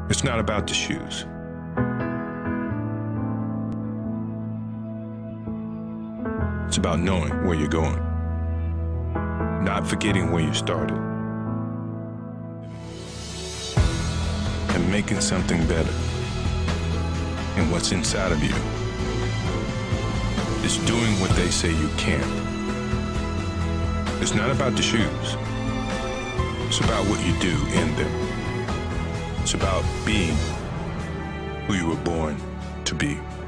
It's not about the shoes. It's about knowing where you're going, not forgetting where you started, and making something better. And what's inside of you is doing what they say you can't. It's not about the shoes. It's about what you do in them. It's about being who you were born to be.